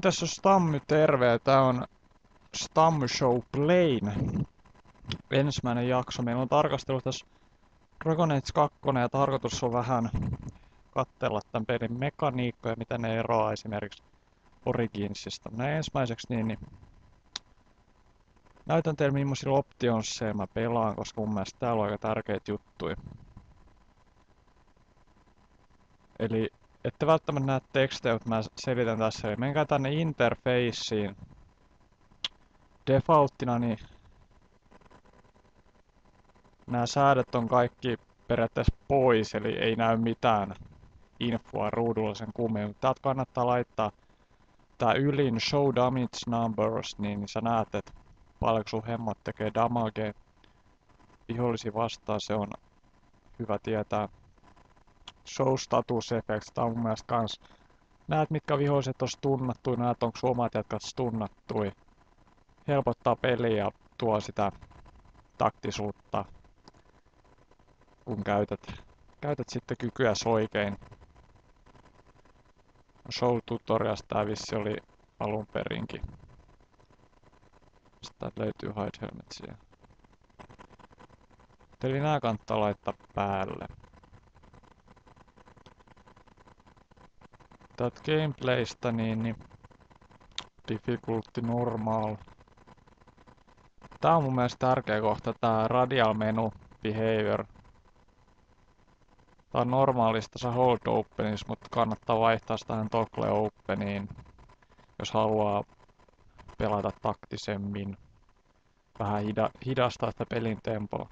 tässä on Stammy, terve. Tää on Stammy Show Plain. Ensimmäinen jakso. Meillä on tarkastelu tässä Dragon Age 2 ja tarkoitus on vähän katsella tämän pelin mekaniikkoja, miten ne eroaa esimerkiksi Originsista. Näin ensimmäiseksi niin näytän teille millaisilla optionsseilla mä pelaan, koska mun mielestä täällä on aika tärkeitä juttuja. Eli ette välttämättä näe tekstejä, mutta mä selitän tässä. Eli menkää tänne interfaceen. Defaulttina niin nämä säädöt on kaikki periaatteessa pois, eli ei näy mitään infoa ruudulla sen kummemmin. Täältä kannattaa laittaa tää ylin show damage numbers, niin sä näet, että paljonko sun hemmot tekee damagea vihollisia vastaan. Se on hyvä tietää. Show status effects, tää on mun mielestä kans. Näet mitkä viholliset on stunnattui, näet onko sun omat jätkät stunnattui. Helpottaa peliä ja tuo sitä taktisuutta, kun käytät sitten kykyäs oikein. Show tutorials tää vissi oli alun perinkin. Sitten löytyy hide helmetsia. Eli nää kannattaa laittaa päälle. Täältä gameplaystä niin difficulty normal. Tää on mun mielestä tärkeä kohta, tää radial menu behavior. Tää on normaalista se hold openis, mutta kannattaa vaihtaa sitä tähän toggle openiin, jos haluaa pelata taktisemmin. Vähän hidastaa sitä pelin tempoa.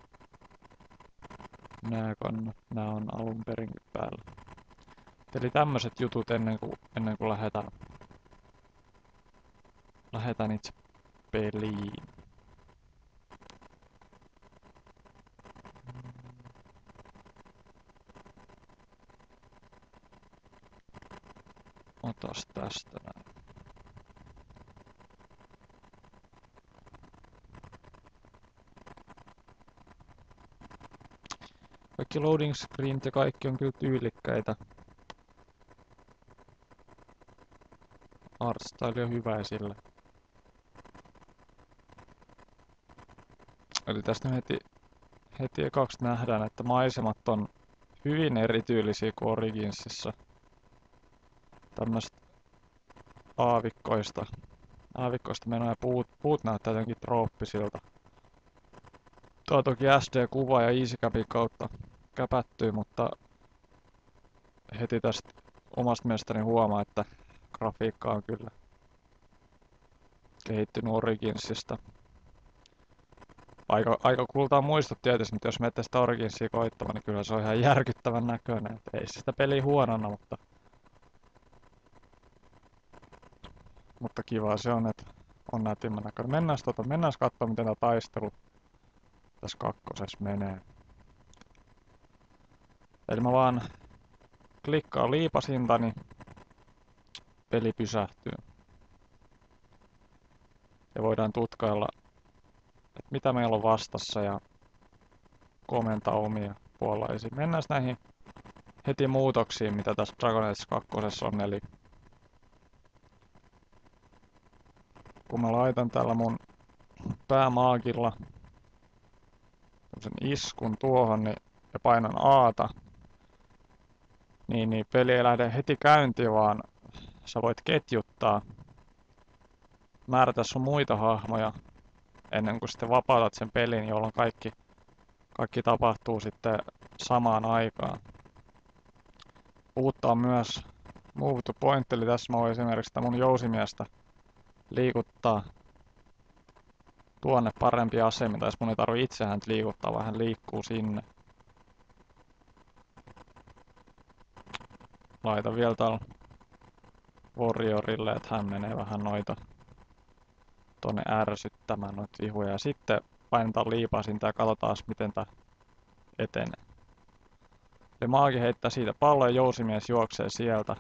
Nää on alun perinkin päällä. Eli tämmöset jutut ennen kuin lähetään itse peliin. Otas tästä näin. Kaikki loading screenit ja kaikki on kyllä tyylikkäitä. Artstyle on hyvä esille. Eli tästä heti ekaksi nähdään, että maisemat on hyvin erityylisiä kuin Originsissa. Tämmöstä aavikkoista menoa ja puut näyttää jotenkin trooppisilta. Tuo on toki SD-kuva ja EasyCapin kautta käpättyy, mutta heti tästä omasta mielestäni huomaa, että grafiikka on kyllä kehittynyt Originsista. Aika kultaa muistot tietysti, mutta jos menette sitä Originsia koittamaan, niin kyllä se on ihan järkyttävän näköinen. Et ei sitä peliä huonona, mutta kiva se on, että on nätimmän näköinen. Mennään katsomaan, miten tämä taistelu tässä kakkosessa menee. Eli mä vaan klikkaan liipasinta, niin peli pysähtyy. Ja voidaan tutkailla, että mitä meillä on vastassa ja komentaa omia puolaisia. Mennään näihin heti muutoksiin, mitä tässä Dragon Age 2 on. Eli kun mä laitan täällä mun päämaagilla tämmösen iskun tuohon ja painan A:ta, niin peli ei lähde heti käyntiin, vaan sä voit ketjuttaa, määrätä sun muita hahmoja ennen kuin sitten vapautat sen pelin, jolloin kaikki tapahtuu sitten samaan aikaan. Uutta on myös Move to Point, eli tässä mä voin esimerkiksi sitä mun jousimiestä liikuttaa tuonne parempi asemi, tai jos mun ei tarvi itse häntä liikuttaa, vaan hän liikkuu sinne. Laitan vielä täällä Warriorille, että hän menee vähän noita tonne ärsyttämään noita vihuja. Ja sitten painetaan liipasinta ja katsotaan miten tää etenee. Eli maagi heittää siitä pallon ja jousimies juoksee sieltä.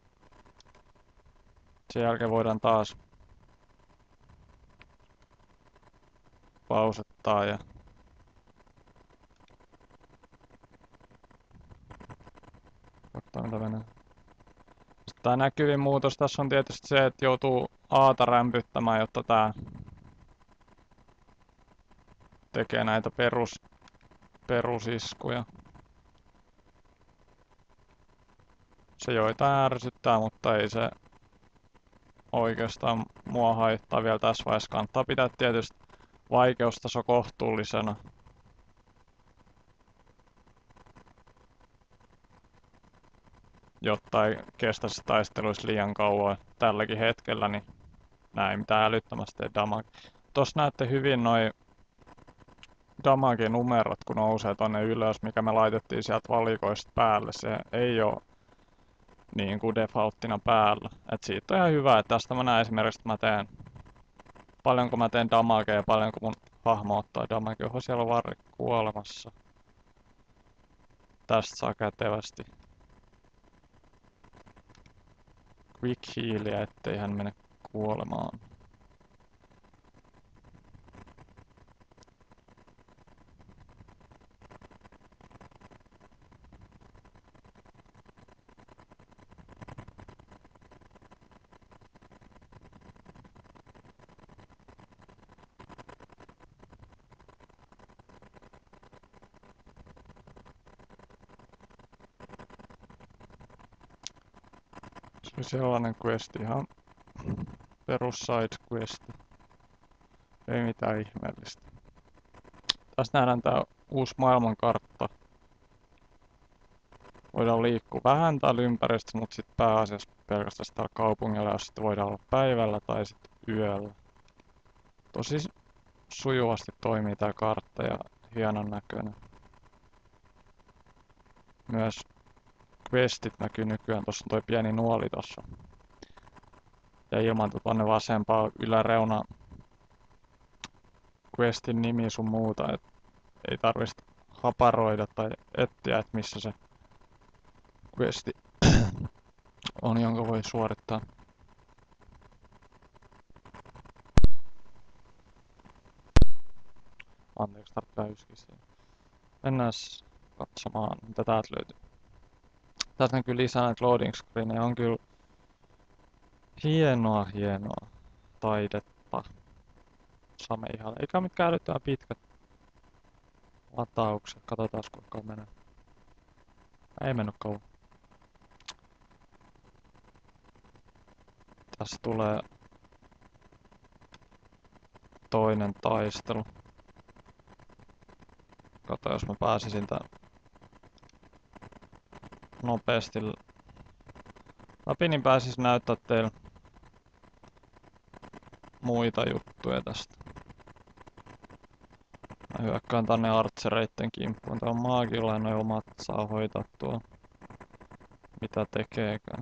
Sen jälkeen voidaan taas pausettaa ja katsotaan mitä menee. Tää näkyvin muutos tässä on tietysti se, että joutuu Aata rämpyttämään, jotta tää tekee näitä perusiskuja. Se joitain ärsyttää, mutta ei se oikeastaan mua haittaa vielä tässä vaiheessa. Kannattaa pitää tietysti vaikeustaso kohtuullisena. Jotta ei kestä se taisteluisi liian kauan. Tälläkin hetkellä niin näin mitään älyttömästi tee damage. Tossa näette hyvin noi damage-numerot, kun nousee tonne ylös, mikä me laitettiin sieltä valikoista päälle. Se ei oo niin kuin defaulttina päällä. Et siitä on ihan hyvä, että tästä mä näen esimerkiksi, että mä teen paljonko mä teen damagea ja paljonko mun hahmo ottaa damagea. Oho, siellä on varri kuolemassa. Tästä saa kätevästi quick healia, ettei hän mene kuolemaan. Se oli sellainen quest, ihan perus side quest. Ei mitään ihmeellistä. Tässä nähdään tää uusi maailmankartta. Voidaan liikkua vähän täällä ympäristössä, mutta sitten pääasiassa pelkästään täällä kaupungilla, jos sitten voidaan olla päivällä tai sitten yöllä. Tosi sujuvasti toimii tää kartta ja hienon näköinen. Myös questit näkyy nykyään, tossa on toi pieni nuoli tossa. Ja ilmaantuu tonne vasempaan yläreuna questin nimi sun muuta, et ei tarvitse haparoida tai etsiä, että missä se questi on, jonka voi suorittaa. Anteeksi, tarvitsee yskiä siinä. Mennään katsomaan, mitä täältä löytyy. Täältä näkyy lisää näitä loading screenejä. On kyllä hienoa taidetta. Same ihan. Eikä mitkään älyttömän pitkät lataukset. Katsotaan kuinka menee. Ei mennyt kauan. Tässä tulee toinen taistelu. Kato, jos mä pääsisin tän nopeasti läpi, niin pääsis näyttää teille muita juttuja tästä. Mä hyökkään tänne archereitten kimppuun. Tää on maagilla ja noi omat saa hoitaa tuolla. Mitä tekeekään.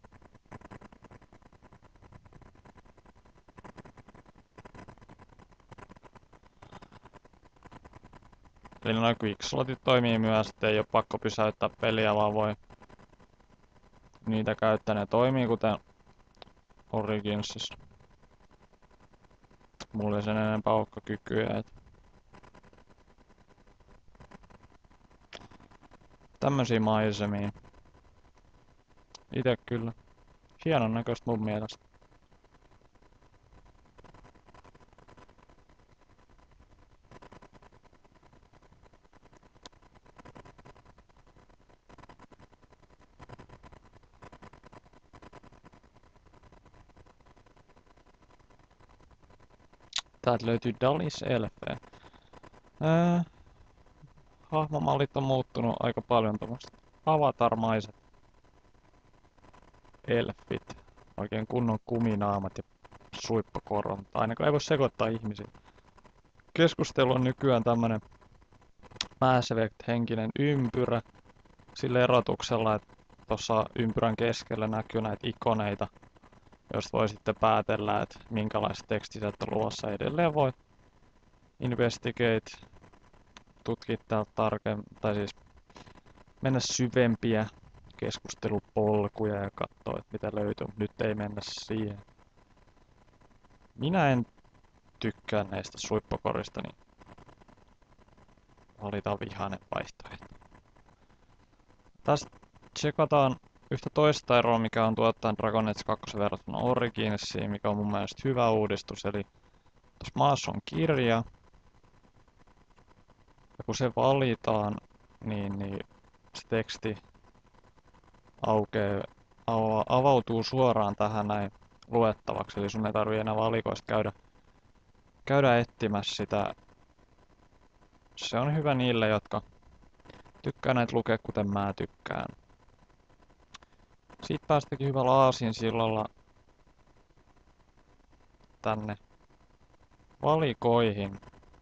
Eli noi quickslotit toimii myös, ettei oo pakko pysäyttää peliä, vaan voi niitä käyttää. Ne toimii kuten Originsissa. Mulla ei sen enempää kykyjä. Tämmösiä maisemia. Ite kyllä. Hienon näköistä mun mielestä. Täältä löytyy Dalis Elfe. Hahmomallit on muuttunut aika paljon tommoset avatarmaiset elfit. Oikein kunnon kuminaamat ja suippakoron. Ainakaan ei voi sekoittaa ihmisiä. Keskustelu on nykyään tämmönen Mass Effect-henkinen ympyrä. Sillä erotuksella, että tuossa ympyrän keskellä näkyy näitä ikoneita, joista voi sitten päätellä, että minkälaiset tekstit on luvassa. Edelleen voi investigate, tutkia täältä tarkemmin, tai siis mennä syvempiä keskustelupolkuja ja katsoa, että mitä löytyy, mutta nyt ei mennä siihen. Minä en tykkää näistä suippakorista, niin valitaan vihainen vaihtoehto. Tästä tsekataan yhtä toista eroa, mikä on tuottaa Dragon Age 2 verrattuna Originsiin, mikä on mun mielestä hyvä uudistus. Eli tuossa maassa on kirja, ja kun se valitaan, niin se teksti avautuu suoraan tähän näin luettavaksi. Eli sun ei tarvii enää valikoista käydä etsimässä sitä. Se on hyvä niille, jotka tykkää näitä lukea, kuten mä tykkään. Siitä päästäkin hyvällä aasinsillalla tänne valikoihin.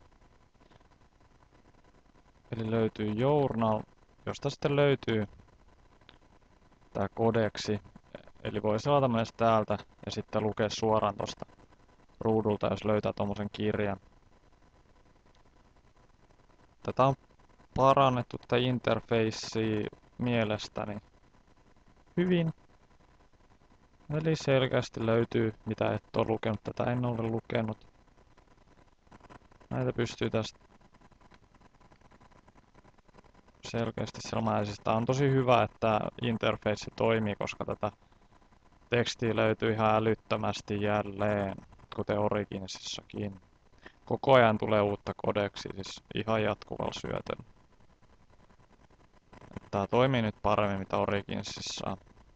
Eli löytyy Journal, josta sitten löytyy tää kodeksi. Eli voi selata myös täältä ja sitten lukea suoraan tosta ruudulta, jos löytää tommosen kirjan. Tätä on parannettu tätä interfacea mielestäni hyvin. Eli selkeästi löytyy, mitä et ole lukenut. Tätä en ole lukenut. Näitä pystyy tästä selkeästi selmään. Siis tää on tosi hyvä, että interface toimii, koska tätä tekstiä löytyy ihan älyttömästi jälleen, kuten Originsissakin. Koko ajan tulee uutta kodeksia, siis ihan jatkuvalla syötöllä. Tää toimii nyt paremmin mitä Originsissa.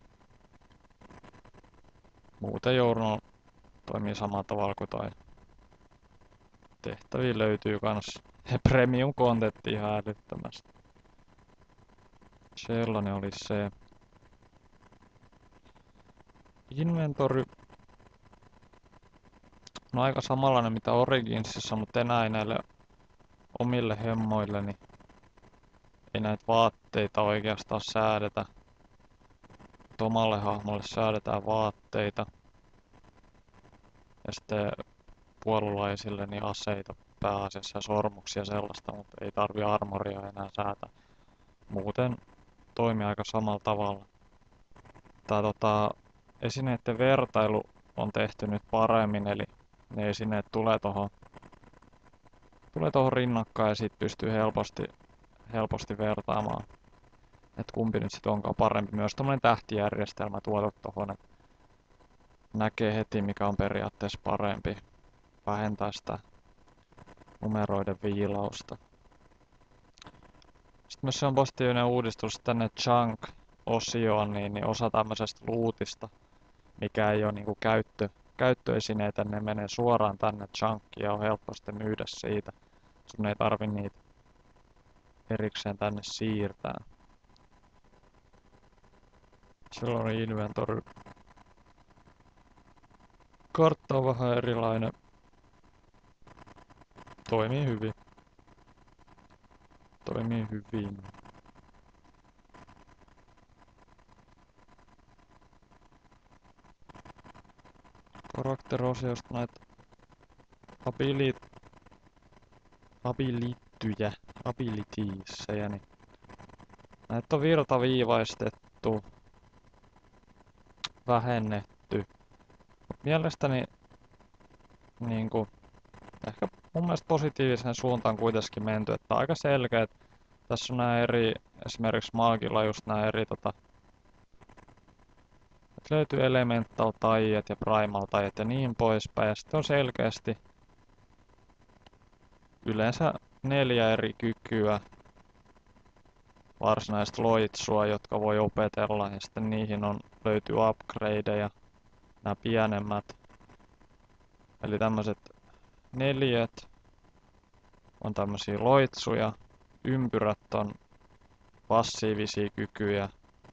Muuten Journal toimii samalla tavalla kuin toi. Tehtäviä löytyy kans premium contentti ihan älyttömästi. Sellainen oli se. Inventory. No aika samanlainen mitä Originsissa, mutta enää ei näille omille hemmoille, niin ei näitä vaatteita oikeastaan säädetä. Omalle hahmolle säädetään vaatteita. Ja sitten puolulaisille niin aseita pääasiassa ja sormuksia sellaista, mutta ei tarvi armoria enää säätää. Muuten toimii aika samalla tavalla. Tää esineiden vertailu on tehty nyt paremmin, eli ne esineet tulee tohon rinnakkain ja siitä pystyy helposti vertaamaan, että kumpi nyt sit onkaan parempi. Myös tommonen tähtijärjestelmä tuotu tohon, että näkee heti mikä on periaatteessa parempi. Vähentää sitä numeroiden viilausta. Sitten myös se on positiivinen uudistus tänne Chunk-osioon, niin osa tämmöisestä lootista, mikä ei ole niinku käyttöesineitä, ne menee suoraan tänne Chunkiin ja on helppo sitten myydä siitä. Sun ei tarvi niitä erikseen tänne siirtää. Silloin inventory. Kartta on vähän erilainen. Toimii hyvin. Toimii hyvin. Karakterosiosta näitä abilitiesseja, niin näitä on virtaviivaistettu, vähennetty. Mielestäni niinku ehkä mun mielestä positiiviseen suuntaan kuitenkin menty, että aika selkeät. Tässä on nää eri, esimerkiksi Maagilla just nää eri löytyy Elemental taiet ja Primal taiet ja niin poispäin. Ja sitten on selkeästi yleensä 4 eri kykyä varsinaista loitsua, jotka voi opetella. Ja sitten niihin löytyy upgradeja, nämä pienemmät. Eli tämmöiset 4 on tämmöisiä loitsuja, ympyrät on passiivisia kykyjä.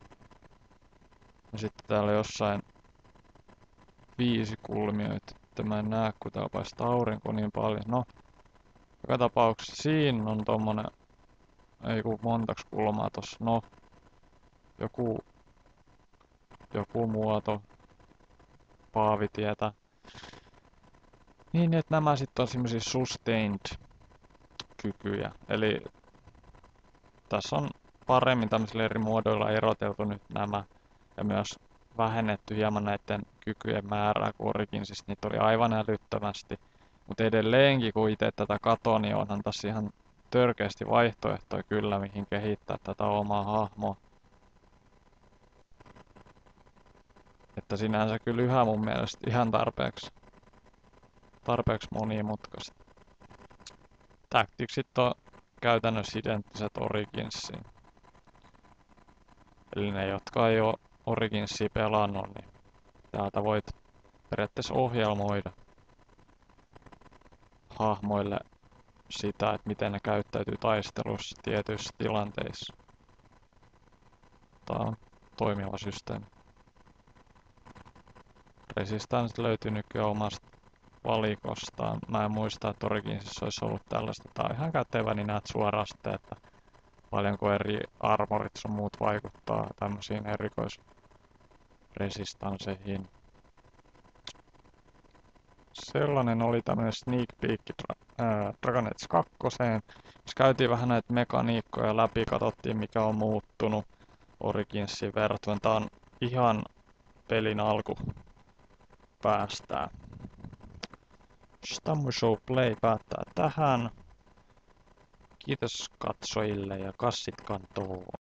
Ja sitten täällä jossain 5 kulmioita, että mä en näe kun täällä paistaa aurinko niin paljon. No, joka tapauksessa siinä on tommonen, ei kun montaks kulmaa tossa, no, joku muoto, paavitietä. Niin, että nämä sitten on semmosia sustained kykyjä. Eli tässä on paremmin tämmöisillä eri muodoilla eroteltu nyt nämä. Ja myös vähennetty hieman näiden kykyjen määrää, kun Originsissa niitä oli aivan älyttömästi. Mutta edelleenkin, kun itse tätä katon, niin onhan tässä ihan törkeästi vaihtoehtoja kyllä, mihin kehittää tätä omaa hahmoa. Että sinänsä kyllä yhä mun mielestä ihan tarpeeksi monimutkaista. Tacticsit on käytännössä identtiset Originsiin. Eli ne, jotka ei ole Originsia pelannut, niin täältä voit periaatteessa ohjelmoida hahmoille sitä, että miten ne käyttäytyy taistelussa tietyissä tilanteissa. Tää on toimiva systeemi. Resistance löytyy nykyään omasta valikostaan. Mä en muista, että Originsissa olisi ollut tällaista. Tää on ihan kätevä, niin näet suoraan sitten, että paljonko eri armorit sun muut vaikuttaa tämmöisiin erikoisresistansseihin. Sellainen oli tämmönen sneak peek Dragon Age 2. Jos käytiin vähän näitä mekaniikkoja läpi, katsottiin mikä on muuttunut Originsiin verrattuna. Tää on ihan pelin alku päästään. Stammu Show Play päättää tähän. Kiitos katsojille ja kassit kantoo.